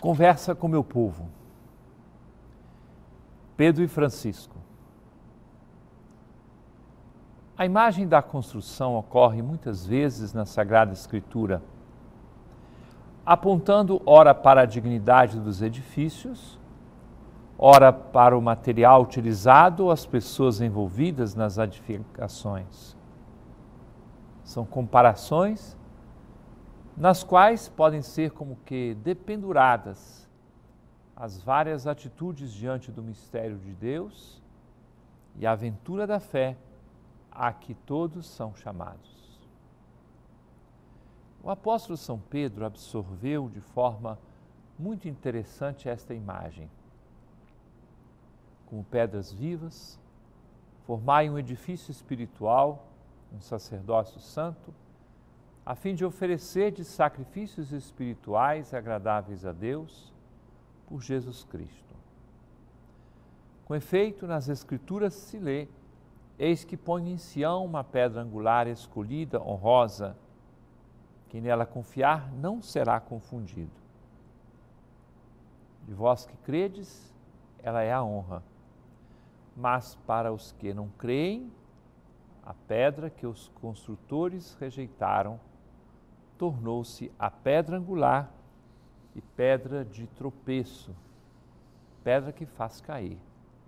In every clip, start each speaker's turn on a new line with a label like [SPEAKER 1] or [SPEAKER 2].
[SPEAKER 1] Conversa com meu povo. Pedro e Francisco. A imagem da construção ocorre muitas vezes na Sagrada Escritura, apontando ora para a dignidade dos edifícios, ora para o material utilizado ou as pessoas envolvidas nas edificações. São comparações nas quais podem ser como que dependuradas as várias atitudes diante do mistério de Deus e a aventura da fé a que todos são chamados. O apóstolo São Pedro absorveu de forma muito interessante esta imagem. Como pedras vivas, formai um edifício espiritual, um sacerdócio santo, a fim de oferecer de sacrifícios espirituais agradáveis a Deus por Jesus Cristo. Com efeito, nas Escrituras se lê: eis que põe em Sião uma pedra angular escolhida, honrosa, quem nela confiar não será confundido. De vós que credes, ela é a honra. Mas para os que não creem, a pedra que os construtores rejeitaram tornou-se a pedra angular e pedra de tropeço, pedra que faz cair.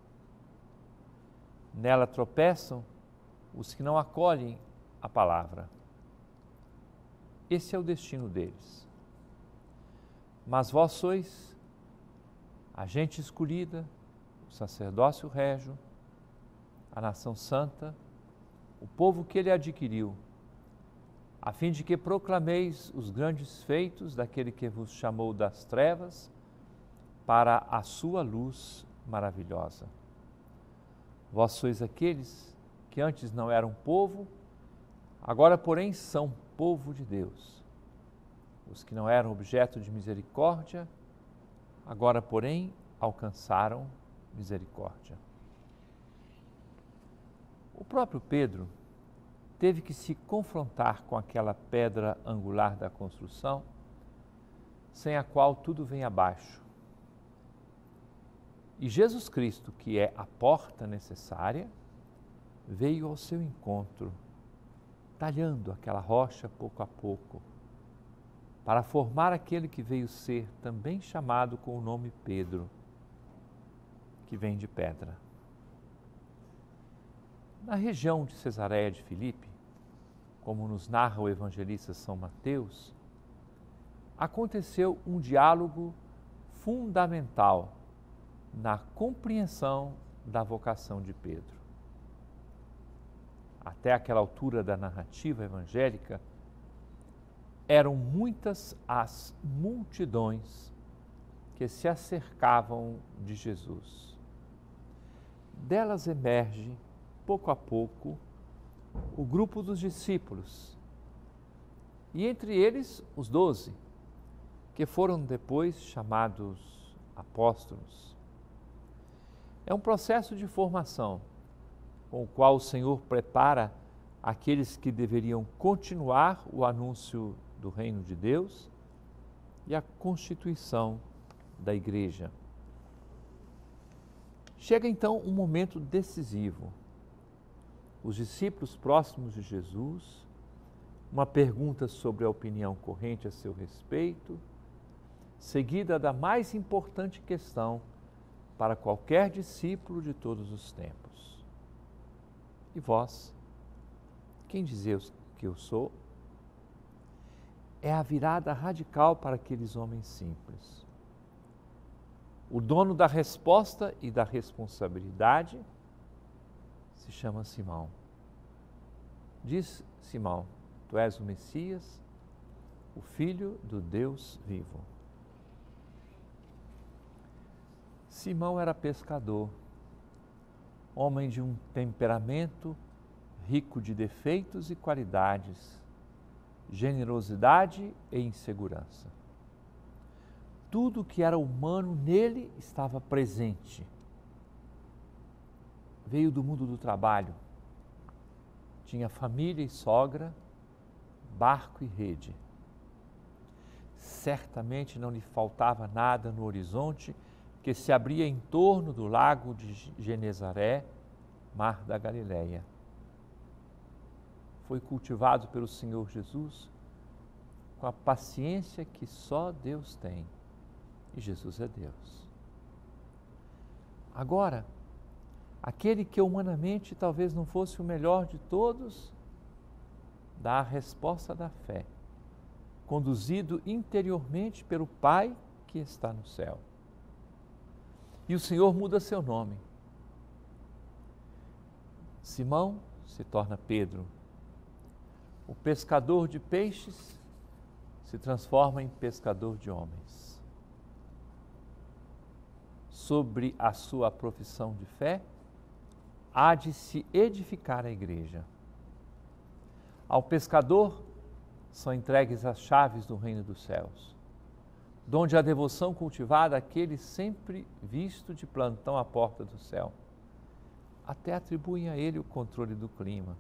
[SPEAKER 1] Nela tropeçam os que não acolhem a palavra. Esse é o destino deles. Mas vós sois a gente escolhida, o sacerdócio régio, a nação santa, o povo que ele adquiriu, a fim de que proclameis os grandes feitos daquele que vos chamou das trevas para a sua luz maravilhosa. Vós sois aqueles que antes não eram povo, agora, porém, são povo de Deus. Os que não eram objeto de misericórdia, agora, porém, alcançaram misericórdia. O próprio Pedro teve que se confrontar com aquela pedra angular da construção, sem a qual tudo vem abaixo. E Jesus Cristo, que é a porta necessária, veio ao seu encontro, talhando aquela rocha pouco a pouco, para formar aquele que veio ser também chamado com o nome Pedro, que vem de pedra. Na região de Cesareia de Filipe, como nos narra o evangelista São Mateus, aconteceu um diálogo fundamental na compreensão da vocação de Pedro. Até aquela altura da narrativa evangélica, eram muitas as multidões que se acercavam de Jesus. Delas emerge, pouco a pouco, o grupo dos discípulos, e entre eles os 12, que foram depois chamados apóstolos. É um processo de formação, com o qual o Senhor prepara aqueles que deveriam continuar o anúncio do reino de Deus e a constituição da igreja. Chega então um momento decisivo. Os discípulos próximos de Jesus, uma pergunta sobre a opinião corrente a seu respeito, seguida da mais importante questão para qualquer discípulo de todos os tempos. E vós, quem dizeis que eu sou? É a virada radical para aqueles homens simples. O dono da resposta e da responsabilidade se chama Simão. Diz Simão: tu és o Messias, o Filho do Deus vivo. Simão era pescador, homem de um temperamento rico de defeitos e qualidades, generosidade e insegurança. Tudo que era humano nele estava presente. Veio do mundo do trabalho, tinha família e sogra, barco e rede. certamente não lhe faltava nada no horizonte que se abria em torno do lago de Genezaré, mar da Galileia. Foi cultivado pelo Senhor Jesus com a paciência que só Deus tem. E Jesus é Deus. Agora, aquele que humanamente talvez não fosse o melhor de todos, dá a resposta da fé, conduzido interiormente pelo Pai que está no céu. E o Senhor muda seu nome. Simão se torna Pedro. O pescador de peixes se transforma em pescador de homens. Sobre a sua profissão de fé, há de se edificar a igreja. Ao pescador são entregues as chaves do reino dos céus, donde a devoção cultivada aquele sempre visto de plantão à porta do céu. Até atribuem a ele o controle do clima.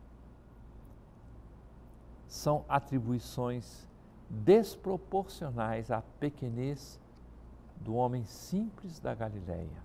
[SPEAKER 1] São atribuições desproporcionais à pequenez do homem simples da Galileia.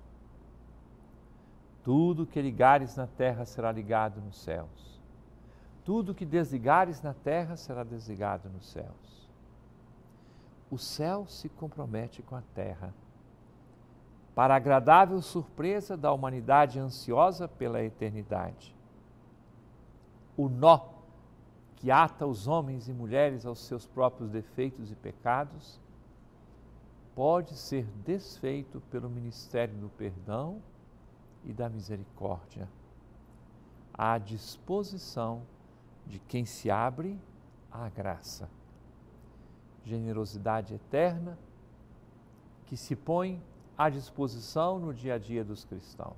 [SPEAKER 1] Tudo que ligares na terra será ligado nos céus. Tudo que desligares na terra será desligado nos céus. O céu se compromete com a terra, para a agradável surpresa da humanidade ansiosa pela eternidade. O nó que ata os homens e mulheres aos seus próprios defeitos e pecados pode ser desfeito pelo ministério do perdão e da misericórdia, à disposição de quem se abre à graça. Generosidade eterna que se põe à disposição no dia a dia dos cristãos.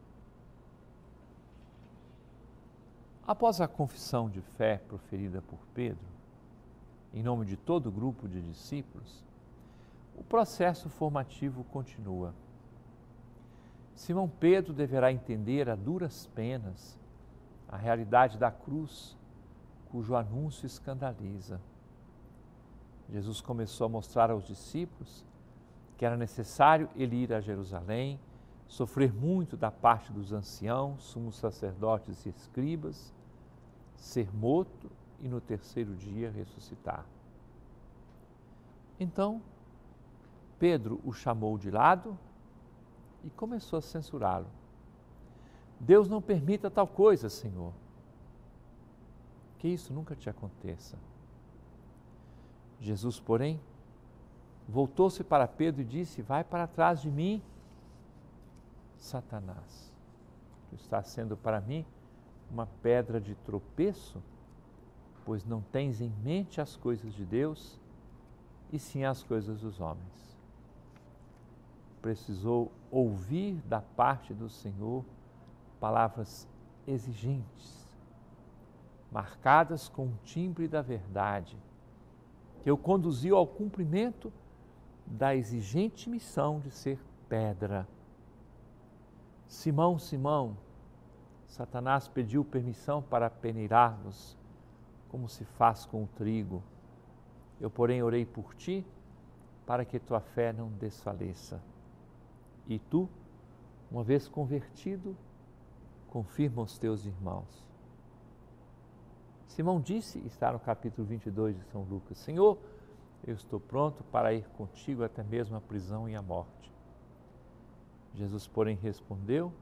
[SPEAKER 1] Após a confissão de fé proferida por Pedro, em nome de todo o grupo de discípulos, o processo formativo continua. Simão Pedro deverá entender a duras penas a realidade da cruz, cujo anúncio escandaliza. Jesus começou a mostrar aos discípulos que era necessário ele ir a Jerusalém, sofrer muito da parte dos anciãos, sumos sacerdotes e escribas, ser morto e no terceiro dia ressuscitar. Então, Pedro o chamou de lado e começou a censurá-lo. Deus não permita tal coisa, Senhor. Que isso nunca te aconteça. Jesus, porém, voltou-se para Pedro e disse: vai para trás de mim, Satanás. Tu estás sendo para mim uma pedra de tropeço, pois não tens em mente as coisas de Deus, e sim as coisas dos homens. Precisou ouvir da parte do Senhor palavras exigentes, marcadas com o timbre da verdade, que o conduziu ao cumprimento da exigente missão de ser pedra. Simão, Simão, Satanás pediu permissão para peneirar-vos, como se faz com o trigo. Eu, porém, orei por ti, para que tua fé não desfaleça. E tu, uma vez convertido, confirma os teus irmãos. Simão disse, está no capítulo 22 de São Lucas: Senhor, eu estou pronto para ir contigo até mesmo a prisão e a morte. Jesus, porém, respondeu: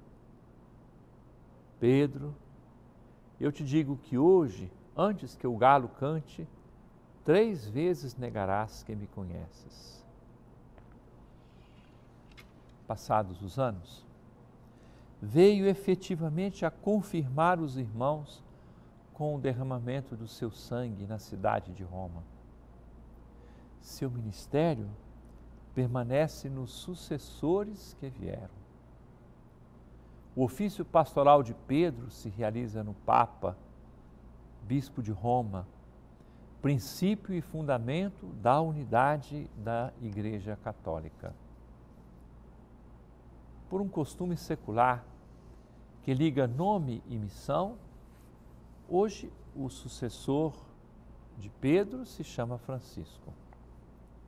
[SPEAKER 1] Pedro, eu te digo que hoje, antes que o galo cante, 3 vezes negarás que me conheces. Passados os anos, veio efetivamente a confirmar os irmãos com o derramamento do seu sangue na cidade de Roma. Seu ministério permanece nos sucessores que vieram. O ofício pastoral de Pedro se realiza no Papa, Bispo de Roma, princípio e fundamento da unidade da Igreja Católica. Por um costume secular que liga nome e missão, hoje o sucessor de Pedro se chama Francisco.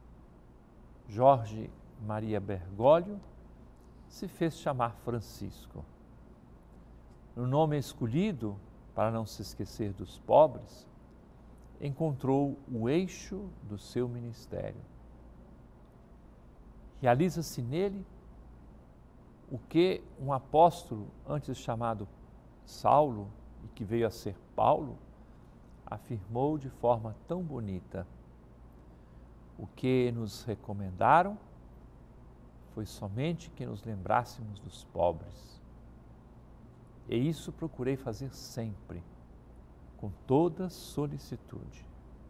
[SPEAKER 1] Jorge Maria Bergoglio, se fez chamar Francisco. No nome escolhido, para não se esquecer dos pobres, encontrou o eixo do seu ministério. Realiza-se nele o que um apóstolo, antes chamado Saulo, e que veio a ser Paulo, afirmou de forma tão bonita. O que nos recomendaram foi somente que nos lembrássemos dos pobres. E isso procurei fazer sempre, com toda solicitude.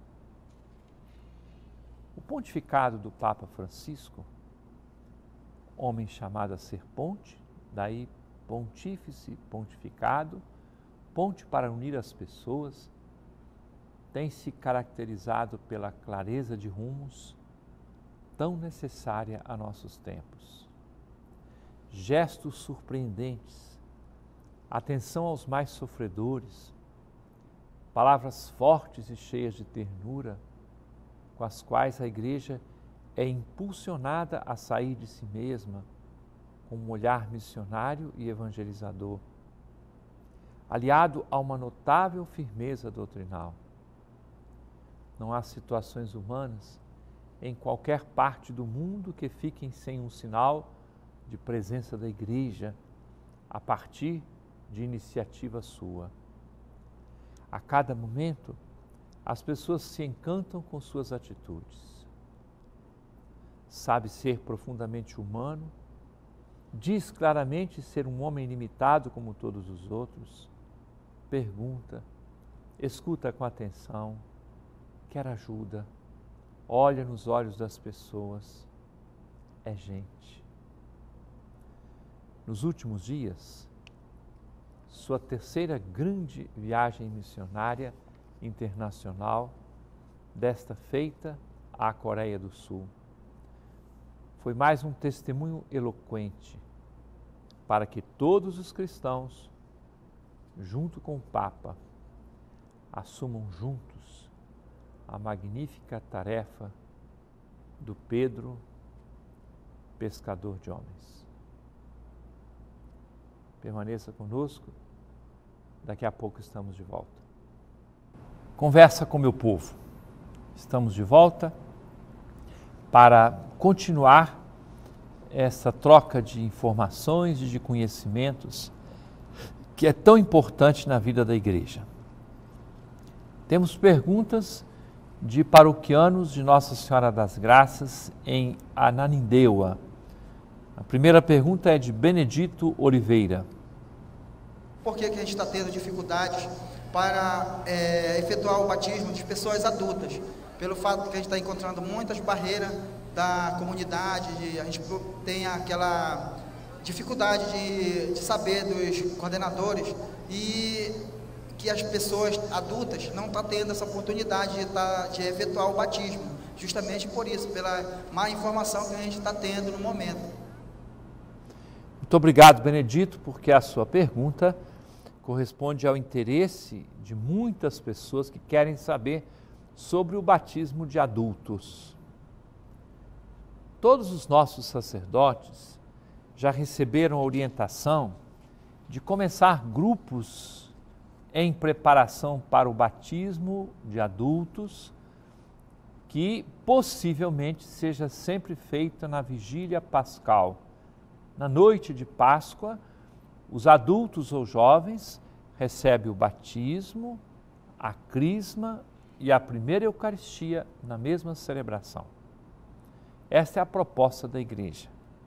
[SPEAKER 1] O pontificado do Papa Francisco, homem chamado a ser ponte, daí pontífice, pontificado, ponte para unir as pessoas, tem se caracterizado pela clareza de rumos tão necessária a nossos tempos. Gestos surpreendentes, atenção aos mais sofredores, palavras fortes e cheias de ternura, com as quais a Igreja é impulsionada a sair de si mesma com um olhar missionário e evangelizador, aliado a uma notável firmeza doutrinal. Não há situações humanas em qualquer parte do mundo que fiquem sem um sinal de presença da Igreja a partir de iniciativa sua. A cada momento, as pessoas se encantam com suas atitudes. Sabe ser profundamente humano, diz claramente ser um homem limitado como todos os outros, pergunta, escuta com atenção, quer ajuda, olha nos olhos das pessoas, é gente. Nos últimos dias, sua terceira grande viagem missionária internacional, desta feita à Coreia do Sul, foi mais um testemunho eloquente para que todos os cristãos, junto com o Papa, assumam juntos a magnífica tarefa do Pedro, pescador de homens. Permaneça conosco, daqui a pouco estamos de volta. Conversa com meu povo. Estamos de volta para continuar essa troca de informações e de conhecimentos que é tão importante na vida da Igreja. Temos perguntas de paroquianos de Nossa Senhora das Graças em Ananindeua. A primeira pergunta é de Benedito Oliveira.
[SPEAKER 2] Por que a gente está tendo dificuldades para efetuar o batismo de pessoas adultas? Pelo fato de que a gente está encontrando muitas barreiras da comunidade, a gente tem aquela dificuldade de saber dos coordenadores e que as pessoas adultas não estão tendo essa oportunidade de efetuar o batismo, justamente por isso, pela má informação que a gente está tendo no momento.
[SPEAKER 1] Muito obrigado, Benedito, porque a sua pergunta corresponde ao interesse de muitas pessoas que querem saber sobre o batismo de adultos. Todos os nossos sacerdotes já receberam a orientação de começar grupos em preparação para o batismo de adultos, que possivelmente seja sempre feita na vigília pascal. Na noite de Páscoa, os adultos ou jovens recebem o batismo, a crisma e a primeira Eucaristia na mesma celebração. Esta é a proposta da Igreja.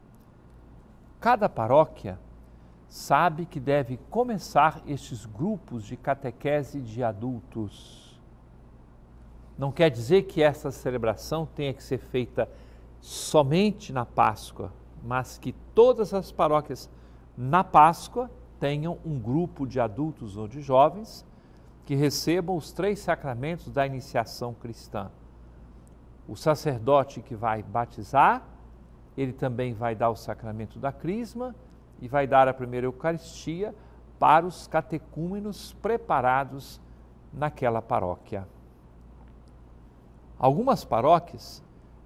[SPEAKER 1] Cada paróquia sabe que deve começar estes grupos de catequese de adultos. Não quer dizer que essa celebração tenha que ser feita somente na Páscoa, mas que todas as paróquias na Páscoa tenham um grupo de adultos ou de jovens que recebam os 3 sacramentos da iniciação cristã. O sacerdote que vai batizar, ele também vai dar o sacramento da crisma e vai dar a primeira Eucaristia para os catecúmenos preparados naquela paróquia. Algumas paróquias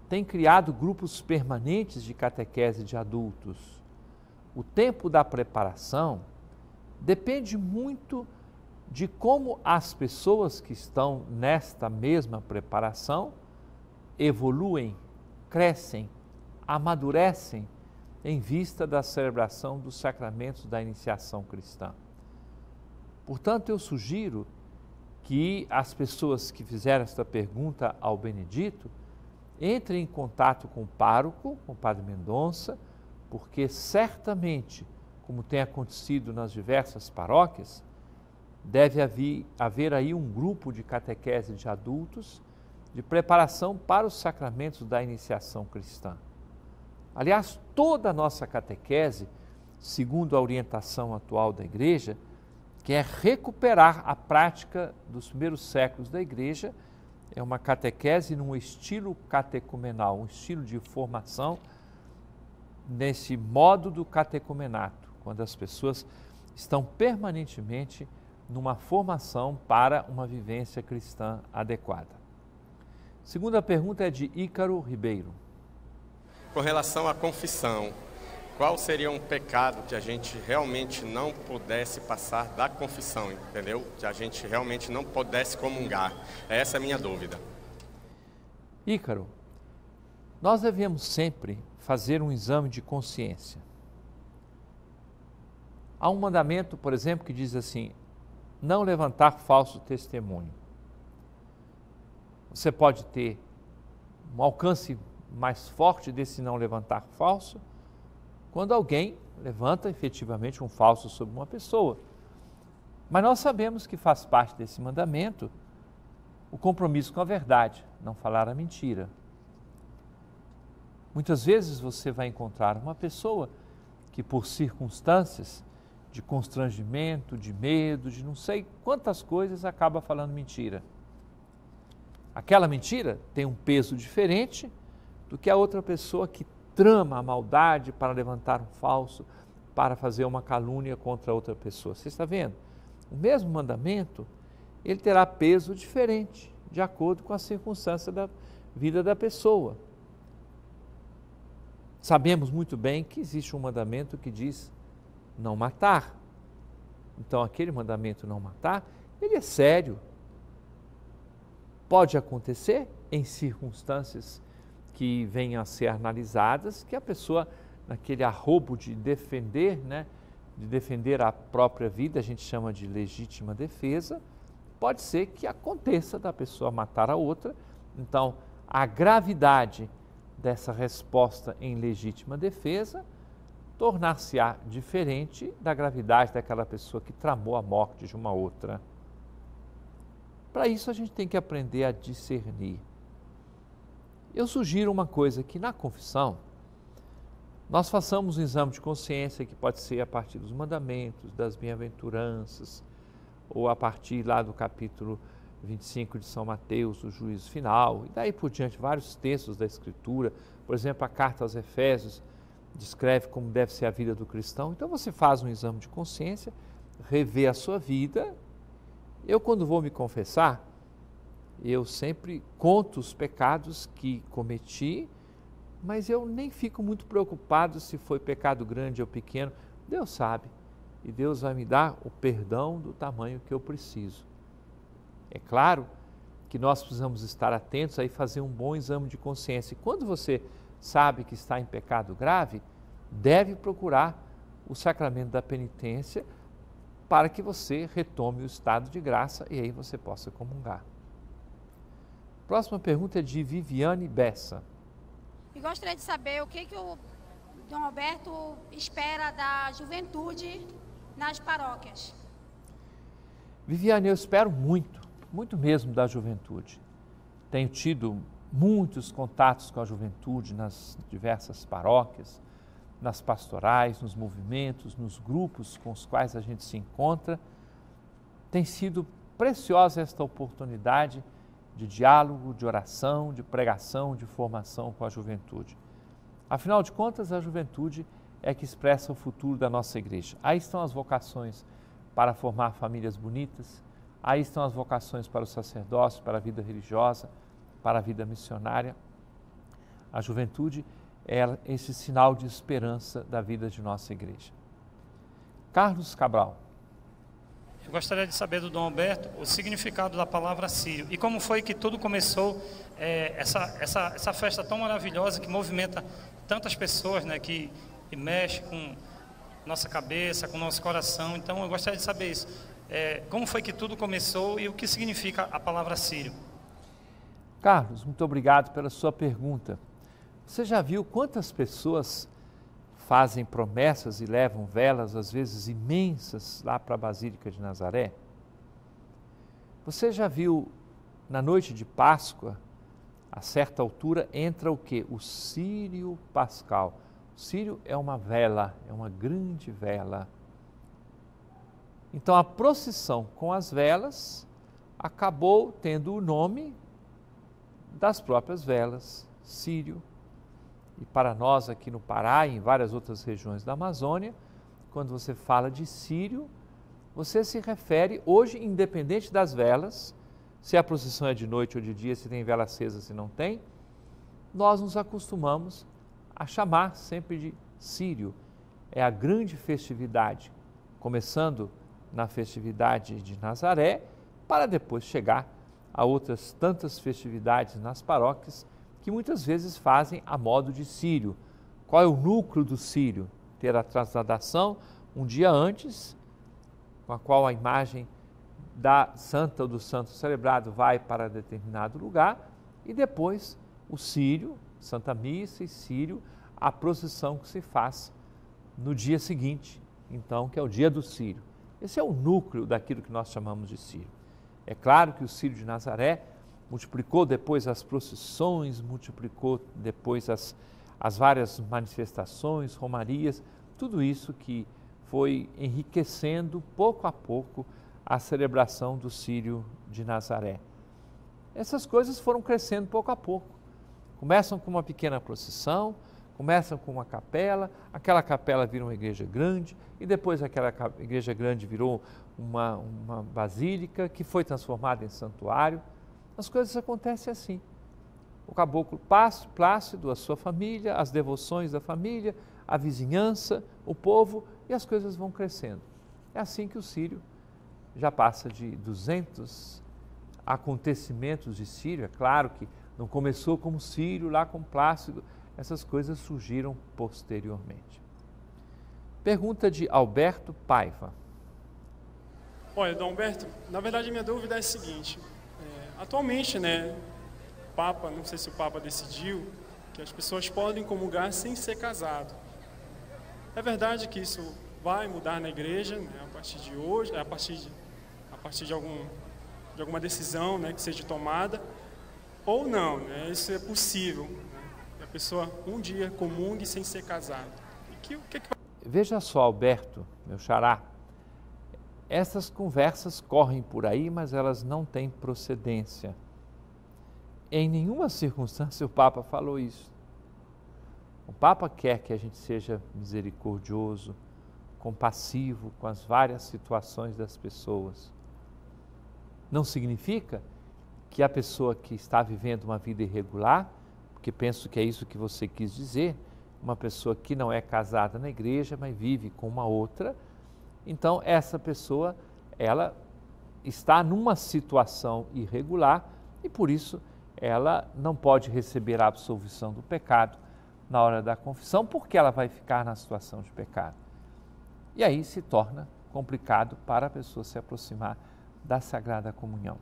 [SPEAKER 1] tem criado grupos permanentes de catequese de adultos. O tempo da preparação depende muito de como as pessoas que estão nesta mesma preparação evoluem, crescem, amadurecem em vista da celebração dos sacramentos da iniciação cristã. Portanto, eu sugiro que as pessoas que fizeram esta pergunta ao Benedito entrem em contato com o pároco, com o Padre Mendonça, porque certamente, como tem acontecido nas diversas paróquias, deve haver aí um grupo de catequese de adultos de preparação para os sacramentos da iniciação cristã. Aliás, toda a nossa catequese, segundo a orientação atual da Igreja, quer recuperar a prática dos primeiros séculos da Igreja, é uma catequese num estilo catecumenal, um estilo de formação nesse modo do catecumenato, quando as pessoas estão permanentemente numa formação para uma vivência cristã adequada. Segunda pergunta é de Ícaro Ribeiro.
[SPEAKER 3] Com relação à confissão, qual seria um pecado que a gente realmente não pudesse passar da confissão, entendeu? Que a gente realmente não pudesse comungar? Essa é a minha dúvida.
[SPEAKER 1] Ícaro, nós devemos sempre fazer um exame de consciência. Há um mandamento, por exemplo, que diz assim: não levantar falso testemunho. Você pode ter um alcance mais forte desse não levantar falso quando alguém levanta efetivamente um falso sobre uma pessoa. Mas nós sabemos que faz parte desse mandamento o compromisso com a verdade, não falar a mentira. Muitas vezes você vai encontrar uma pessoa que, por circunstâncias de constrangimento, de medo, de não sei quantas coisas, acaba falando mentira. Aquela mentira tem um peso diferente do que a outra pessoa que trama a maldade para levantar um falso, para fazer uma calúnia contra outra pessoa. Você está vendo? O mesmo mandamento, ele terá peso diferente, de acordo com a circunstância da vida da pessoa. Sabemos muito bem que existe um mandamento que diz não matar. Então, aquele mandamento não matar, ele é sério. Pode acontecer em circunstâncias que venham a ser analisadas, que a pessoa, naquele arrobo de defender, de defender a própria vida, a gente chama de legítima defesa, pode ser que aconteça da pessoa matar a outra. Então, a gravidade dessa resposta em legítima defesa tornar-se-á diferente da gravidade daquela pessoa que tramou a morte de uma outra. Para isso, a gente tem que aprender a discernir. Eu sugiro uma coisa, que na confissão nós façamos um exame de consciência, que pode ser a partir dos mandamentos, das bem-aventuranças, ou a partir lá do capítulo 25 de São Mateus, do juízo final, e daí por diante vários textos da Escritura. Por exemplo, a carta aos Efésios descreve como deve ser a vida do cristão. Então você faz um exame de consciência, revê a sua vida. Eu, quando vou me confessar, eu sempre conto os pecados que cometi, mas eu nem fico muito preocupado se foi pecado grande ou pequeno. Deus sabe, e Deus vai me dar o perdão do tamanho que eu preciso. É claro que nós precisamos estar atentos a fazer um bom exame de consciência. E quando você sabe que está em pecado grave, deve procurar o sacramento da penitência para que você retome o estado de graça e aí você possa comungar. Próxima pergunta é de Viviane Bessa.
[SPEAKER 4] E gostaria de saber o que o Dom Alberto espera da juventude nas paróquias.
[SPEAKER 1] Viviane, eu espero muito mesmo da juventude. Tenho tido muitos contatos com a juventude nas diversas paróquias, nas pastorais, nos movimentos, nos grupos com os quais a gente se encontra. Tem sido preciosa esta oportunidade de diálogo, de oração, de pregação, de formação com a juventude. Afinal de contas, a juventude é que expressa o futuro da nossa igreja. Aí estão as vocações para formar famílias bonitas, aí estão as vocações para o sacerdócio, para a vida religiosa, para a vida missionária. A juventude é esse sinal de esperança da vida de nossa igreja. Carlos Cabral.
[SPEAKER 5] Eu gostaria de saber do Dom Alberto o significado da palavra sírio e como foi que tudo começou, essa festa tão maravilhosa que movimenta tantas pessoas, né, que mexe com nossa cabeça, com nosso coração. Então eu gostaria de saber isso. Como foi que tudo começou e o que significa a palavra sírio?
[SPEAKER 1] Carlos, muito obrigado pela sua pergunta. Você já viu quantas pessoas fazem promessas e levam velas, às vezes imensas, lá para a Basílica de Nazaré? Você já viu, na noite de Páscoa, a certa altura, entra o quê? O círio pascal. O círio é uma vela, é uma grande vela. Então, a procissão com as velas acabou tendo o nome das próprias velas, círio. E para nós aqui no Pará e em várias outras regiões da Amazônia, quando você fala de círio, você se refere hoje, independente das velas, se a procissão é de noite ou de dia, se tem vela acesa, se não tem, nós nos acostumamos a chamar sempre de círio. É a grande festividade, começando na festividade de Nazaré, para depois chegar a outras tantas festividades nas paróquias, que muitas vezes fazem a modo de círio. Qual é o núcleo do círio? Ter a transladação um dia antes, com a qual a imagem da santa ou do santo celebrado vai para determinado lugar, e depois o círio, Santa Missa e círio, a procissão que se faz no dia seguinte, então, que é o dia do círio. Esse é o núcleo daquilo que nós chamamos de círio. É claro que o círio de Nazaré multiplicou depois as procissões, multiplicou depois as várias manifestações, romarias, tudo isso que foi enriquecendo pouco a pouco a celebração do círio de Nazaré. Essas coisas foram crescendo pouco a pouco. Começam com uma pequena procissão, começam com uma capela, aquela capela vira uma igreja grande e depois aquela igreja grande virou uma basílica que foi transformada em santuário. As coisas acontecem assim. O caboclo Plácido, a sua família, as devoções da família, a vizinhança, o povo, e as coisas vão crescendo. É assim que o círio já passa de 200 acontecimentos de círio. É claro que não começou como círio lá com Plácido, essas coisas surgiram posteriormente. Pergunta de Alberto Paiva.
[SPEAKER 6] Olha, Dom Alberto, na verdade minha dúvida é a seguinte. Atualmente, né, o Papa, não sei se o Papa decidiu, que as pessoas podem comungar sem ser casado. É verdade que isso vai mudar na igreja, né, a partir de hoje, a partir de alguma decisão, né, que seja tomada, ou não, né, isso é possível, né, que a pessoa um dia comungue sem ser casado.
[SPEAKER 1] Veja só, Alberto, meu xará, essas conversas correm por aí, mas elas não têm procedência. Em nenhuma circunstância o Papa falou isso. O Papa quer que a gente seja misericordioso, compassivo com as várias situações das pessoas. Não significa que a pessoa que está vivendo uma vida irregular, porque penso que é isso que você quis dizer, uma pessoa que não é casada na igreja, mas vive com uma outra, então essa pessoa, ela está numa situação irregular e por isso ela não pode receber a absolvição do pecado na hora da confissão, porque ela vai ficar na situação de pecado. E aí se torna complicado para a pessoa se aproximar da Sagrada Comunhão.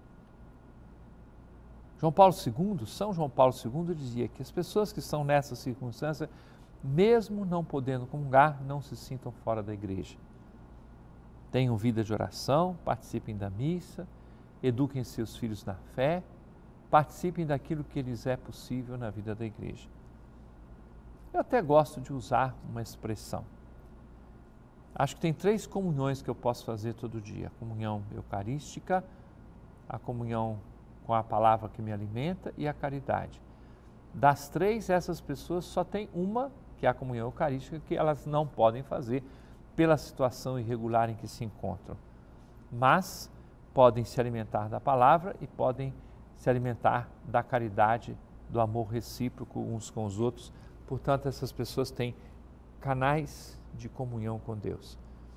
[SPEAKER 1] São João Paulo II dizia que as pessoas que estão nessa circunstância, mesmo não podendo comungar, não se sintam fora da igreja. Tenham vida de oração, participem da missa, eduquem seus filhos na fé, participem daquilo que lhes é possível na vida da igreja. Eu até gosto de usar uma expressão. Acho que tem 3 comunhões que eu posso fazer todo dia. A comunhão eucarística, a comunhão com a palavra que me alimenta e a caridade. Das 3, essas pessoas só tem uma, que é a comunhão eucarística, que elas não podem fazer pela situação irregular em que se encontram. Mas podem se alimentar da palavra e podem se alimentar da caridade do amor recíproco uns com os outros. Portanto, essas pessoas têm canais de comunhão com Deus.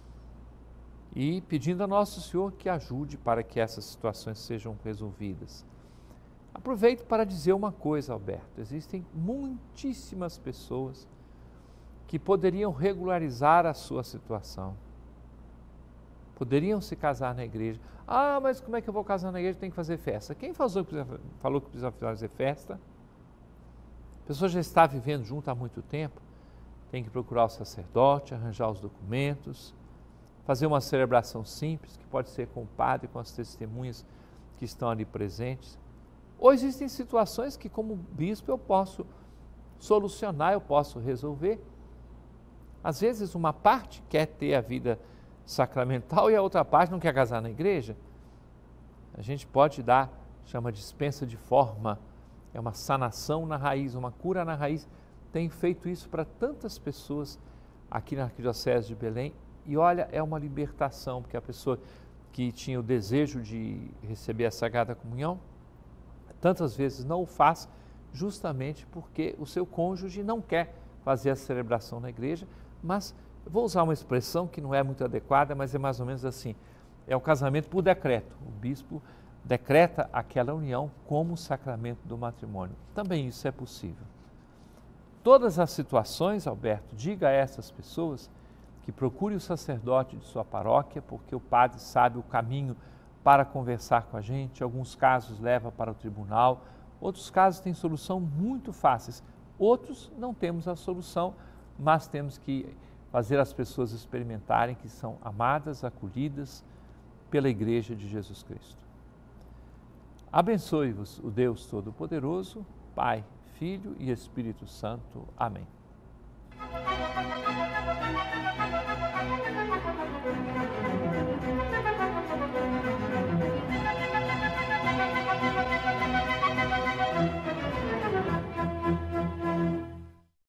[SPEAKER 1] E pedindo a Nosso Senhor que ajude para que essas situações sejam resolvidas. Aproveito para dizer uma coisa, Alberto. Existem muitíssimas pessoas que poderiam regularizar a sua situação. Poderiam se casar na igreja. Ah, mas como é que eu vou casar na igreja? Tem que fazer festa. Quem falou que precisa fazer festa? A pessoa já está vivendo junto há muito tempo. Tem que procurar o sacerdote, arranjar os documentos, fazer uma celebração simples, que pode ser com o padre, com as testemunhas que estão ali presentes. Ou existem situações que, como bispo, eu posso solucionar, eu posso resolver. Às vezes, uma parte quer ter a vida sacramental e a outra parte não quer casar na igreja. A gente pode dar, chama dispensa de forma, é uma sanação na raiz, uma cura na raiz. Tenho feito isso para tantas pessoas aqui na Arquidiocese de Belém e olha, é uma libertação, porque a pessoa que tinha o desejo de receber a Sagrada Comunhão, tantas vezes não o faz, justamente porque o seu cônjuge não quer fazer a celebração na igreja, mas vou usar uma expressão que não é muito adequada, mas é mais ou menos assim, é o casamento por decreto, o bispo decreta aquela união como o sacramento do matrimônio. Também isso é possível. Todas as situações, Alberto, diga a essas pessoas que procure o sacerdote de sua paróquia, porque o padre sabe o caminho para conversar com a gente. Alguns casos leva para o tribunal, outros casos têm solução muito fáceis, outros não temos a solução, mas temos que fazer as pessoas experimentarem que são amadas, acolhidas pela Igreja de Jesus Cristo. Abençoe-vos o Deus Todo-Poderoso, Pai, Filho e Espírito Santo. Amém.